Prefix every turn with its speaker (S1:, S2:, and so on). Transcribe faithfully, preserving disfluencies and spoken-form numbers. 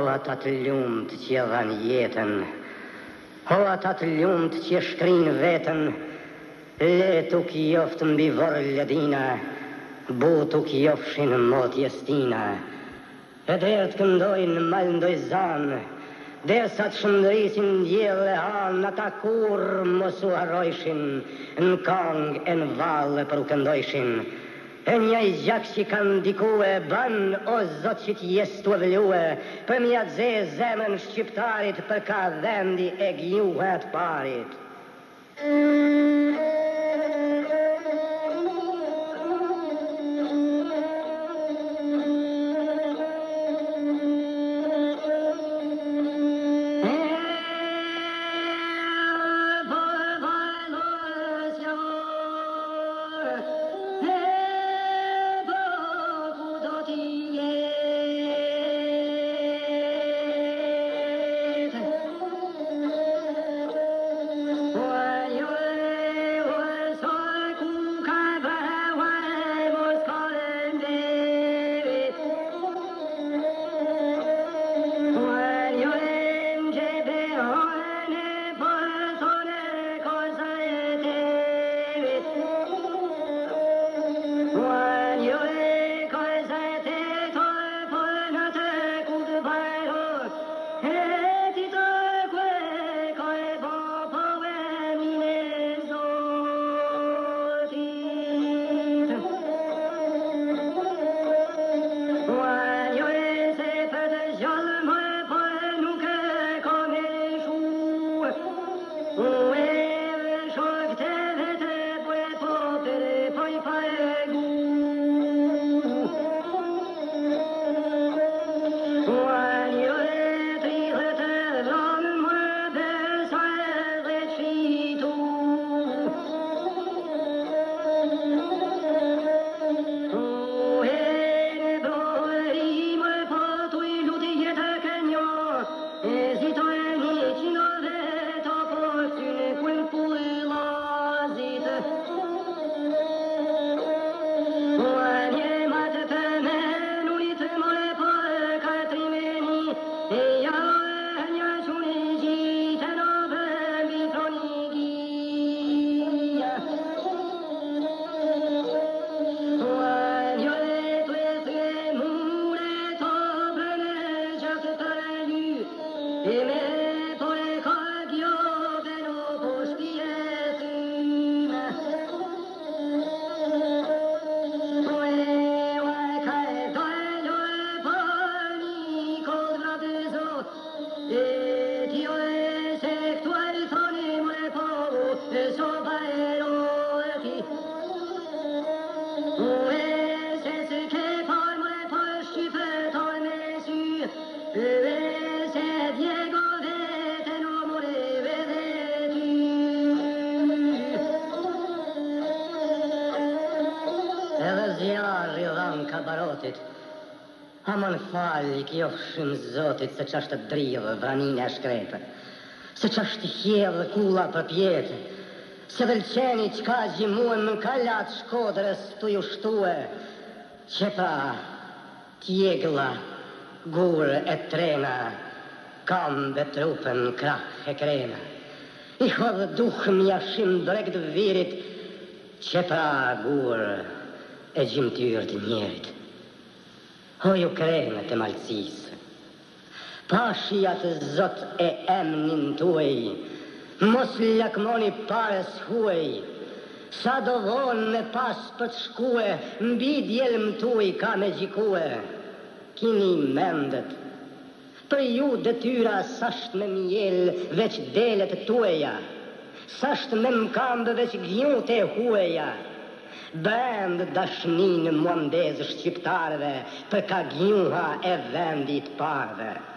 S1: Ho ata të lumt që dhan jetën, ho ata të lumt që shkrin vetën, le tuk joft mbi vorë ledina, bu tuk jofshin motje stina. E derë të këndojnë mal ndoj zanë, dersa të shëndrisin djellë e hanë, ata kur mos u harrojshin, në kong e në valle për u këndojshin. E një i gjak që kanë dikue, ban o zot që t'jes t'u vëllue, për mja dze zemën shqiptarit, për ka dhendi e gjuhet parit. Aman falli kjofshim zotit se qashtë të drivë vranine e shkrepë, se qashtë hjevë kula për pjetë, se vëlqeni qka gjimuën në kalat shkodrës të ju shtue, që pra tjegla, gurë e trena, kam dhe trupën krah e krena. I hodhë duhë mjashim drekt virit, që pra gurë e gjimtyrë të njerit. O ju krenet e malësisë, pashia të zot e emnin tuaj, mos lakmoni pares huaj, sa do vonë me pas për të shkue, mbi djelëm tuaj ka me gjikue. Kini mendet, për ju detyra sasht me mjel veç delet tuaja, sasht me mkambë veç gjut e huaja. Bënd dashnin muandez shqiptarve për ka gjuha e vendit parve.